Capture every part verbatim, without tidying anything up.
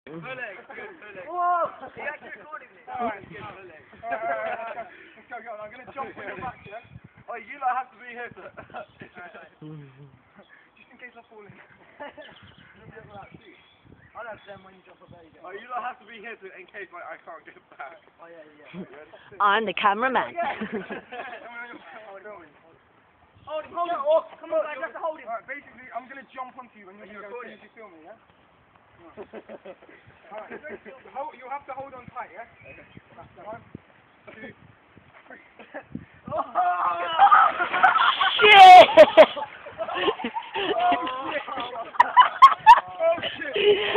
Full leg, good, full leg. Whoa! Are you actually recording me? Alright, Good, full leg. Alright, let's go, go on. I'm going to jump on your back, yeah? Oh, you lot have to be here for... Just in case I fall in. I'll have them when you jump up there, you go. Oh, you lot have to be here to, in case like, I can't get back. Oh, yeah, yeah. I'm the cameraman. Hold him, hold him. Oh, come on, you have to hold him. Alright, basically, I'm going to jump onto you when you're going to you film me, yeah? Alright, hold, you'll have to hold on tight, yeah? Okay. One, two, three. Oh! Shit! Oh, shit!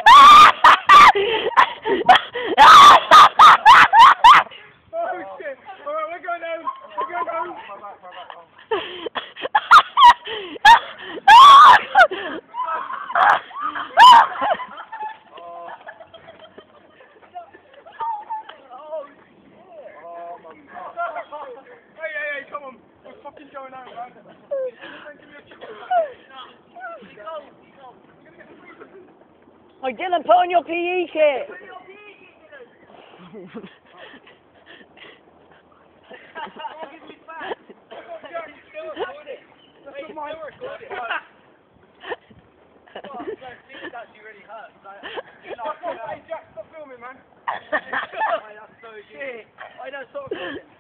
Oh, shit! Alright, we're going home. We're going home. My back, my back, oh. Hey, hey, hey, come on. We're fucking going home, man. Oh, Dylan, put on your P E kit. Hey, Jack, stop filming, man. That's so good. I know, stop recording.